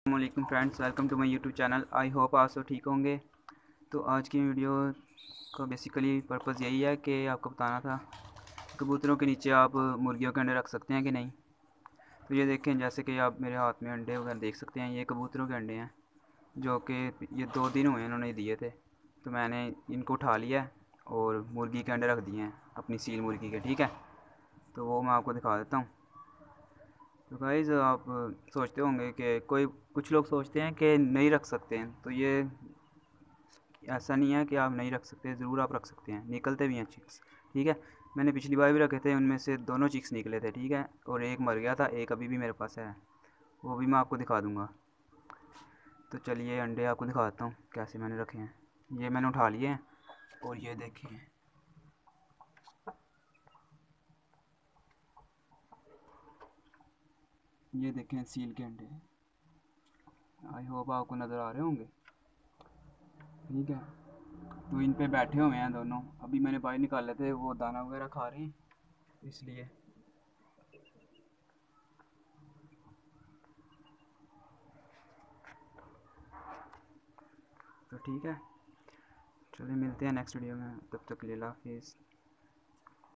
अस्सलामुअलैकुम friends, welcome to my YouTube channel. I hope आप सब ठीक होंगे। तो आज की वीडियो का बेसिकली पर्पज़ यही है कि आपको बताना था कबूतरों के नीचे आप मुर्गियों के अंडे रख सकते हैं कि नहीं। तो ये देखें, जैसे कि आप मेरे हाथ में अंडे वगैरह देख सकते हैं, ये कबूतरों के अंडे हैं जो कि ये 2 दिन हुए इन्होंने दिए थे। तो मैंने इनको उठा लिया है और मुर्गी के अंडे रख दिए हैं, अपनी सील मुर्गी के। ठीक है, तो वो मैं आपको दिखा देता हूँ। तो गाइज़, आप सोचते होंगे कि कुछ लोग सोचते हैं कि नहीं रख सकते हैं, तो ये ऐसा नहीं है कि आप नहीं रख सकते, ज़रूर आप रख सकते हैं। निकलते भी हैं चिक्स। ठीक है, मैंने पिछली बार भी रखे थे, उनमें से दोनों चिक्स निकले थे। ठीक है, और एक मर गया था, एक अभी भी मेरे पास है, वो भी मैं आपको दिखा दूँगा। तो चलिए अंडे आपको दिखा देता हूँ कैसे मैंने रखे हैं। ये मैंने उठा लिए हैं और ये देखिए, ये देखें सील के अंडे। आई होप आपको नज़र आ रहे होंगे। ठीक है, तो इन पे बैठे हुए हैं दोनों। अभी मैंने बाहर निकाले थे, वो दाना वगैरह खा रहे हैं, इसलिए। तो ठीक है, चलिए मिलते हैं नेक्स्ट वीडियो में। तब तक के लिए अल्लाह हाफिज़।